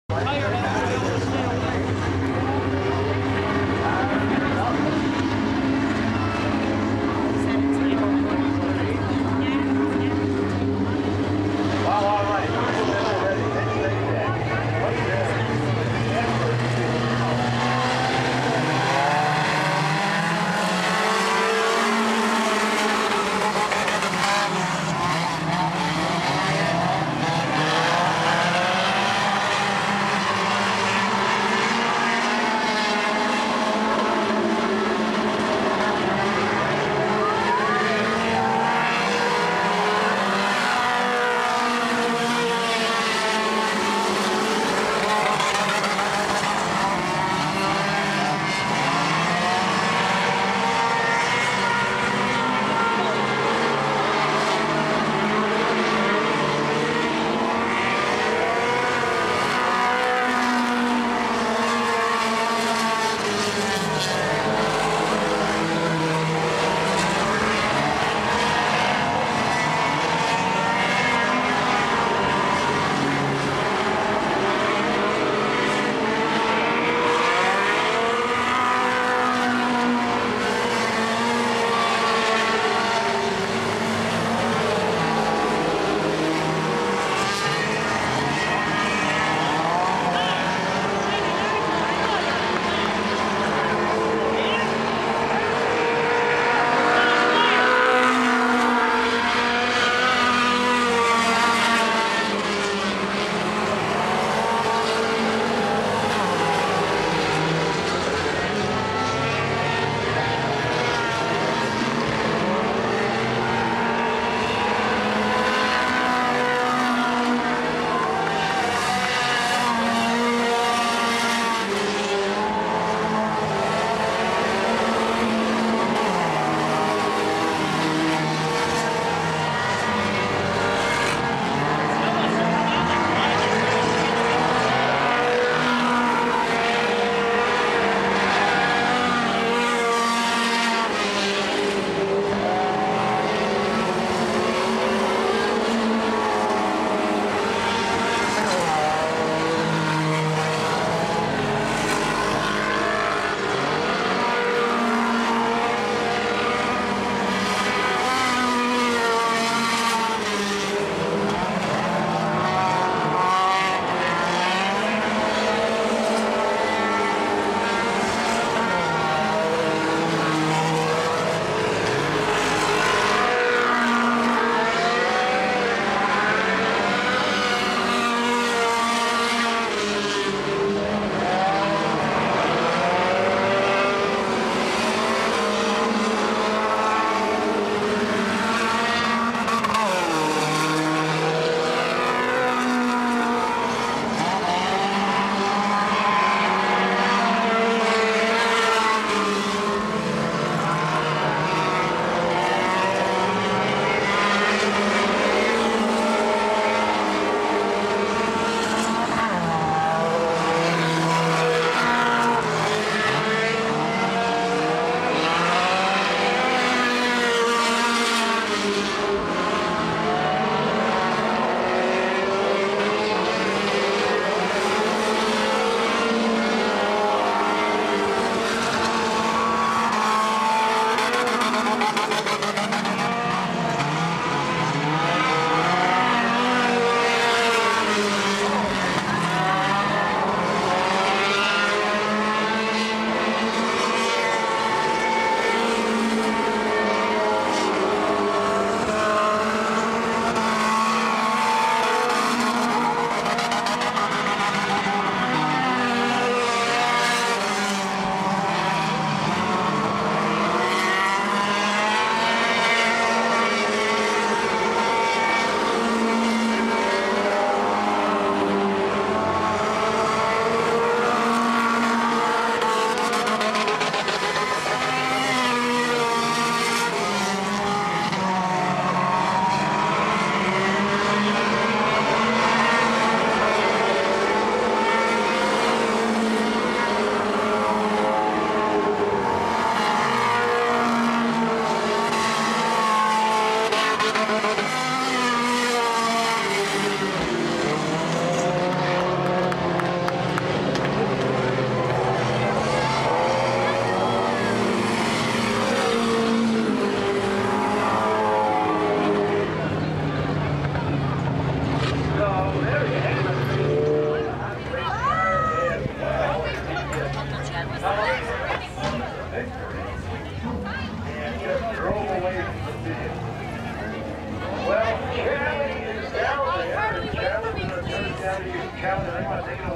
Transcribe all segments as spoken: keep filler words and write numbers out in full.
All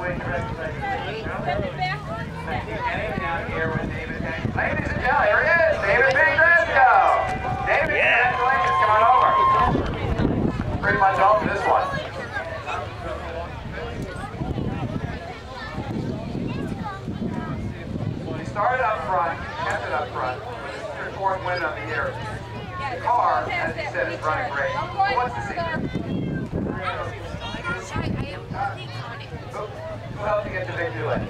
Speedway director. Down here with David. Ladies and gentlemen, here he is, David Bigresco. David, yeah. Congratulations, coming over. Pretty much all for this one. He started up front, kept it up front. This is your fourth win of the year. The car, as he said, is running great. What's the secret? Who helped you get the big delay?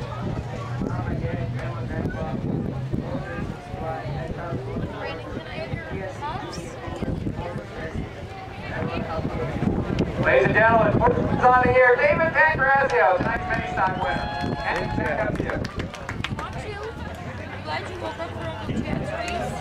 Ladies and gentlemen, fourth on the year, David Pancrazio, tonight's mini stock winner. And back up to you. Want you? I'm glad you woke up for Uncle Chad's race.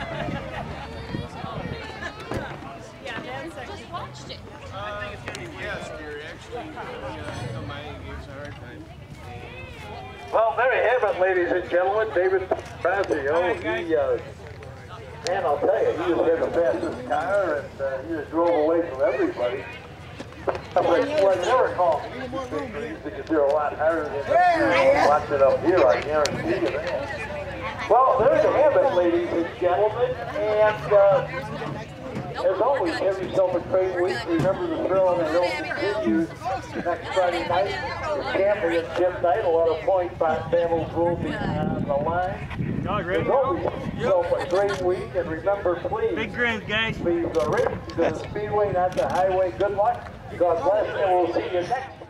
Yeah, Dad's just watched it. Uh, I think it's going to be yes, dear. Actually, uh, my gives a hard time. Well, there you have it, ladies and gentlemen. David Pancrazio. He, uh, man, I'll tell you, he was in the fastest car, and uh, he just drove away from everybody. Well, I never call me because they're a lot harder than watching up here, I guarantee you that. Well, there you have it, ladies and gentlemen, and uh, as always, have yourself a great week. Remember the thrill and the hill continues next Friday night. The championship night, a lot of points by families will be on the line. As always, have yourself a great week, and remember, please, big grins, guys. Please, uh, race to the Speedway, not the highway. Good luck. God bless, and we'll see you next time.